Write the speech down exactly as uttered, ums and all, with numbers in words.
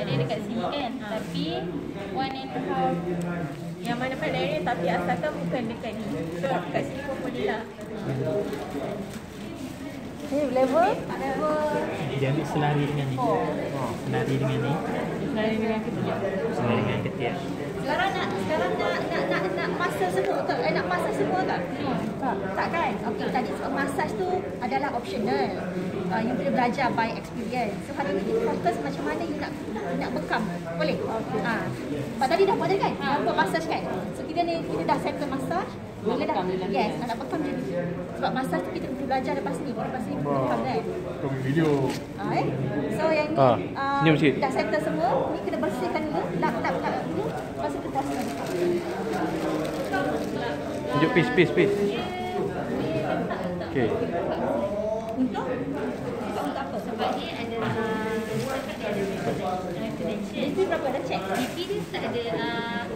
kat dia dekat sini kan. Tapi one and a half yang mana pandai dia, tapi asalkan bukan dekat ni. So kat sini pun boleh lah. Ni level? Level Dia ambil selari dengan ni. four. Selari dengan ni. Selari dengan ketiak. Selari dengan ketiak. Sekarang nak sekarang nak nak nak, nak massage semua ke? Eh, nak massage semua ke? Tak, tak kan? Okey, tadi massage tu adalah optional. Uh, you boleh belajar by experience. So hari ni kita fokus macam mana you nak nak bekam. Boleh? Okey. Ha. Sebab tadi dah buat tadi kan? Dah buat massage kan? So kita ni kita dah settle massage. Bila dah, yes, nak bekam je. Sebab massage tu kita boleh belajar lepas ni. Lepas ni kita bekam kan? Tunggu video. Ha, eh? So yang ni Ah, uh, senyum sikit. dah settle semua. Ni kena bersihkan dulu. Lap lap lap dulu. Lepas tu kita bersihkan. Tunjuk pace, pace, pace. Okey. Untuk untuk apa? Sebab dia ada uh, dia ada connection. B P berapa dah check? B P dia tak ada uh,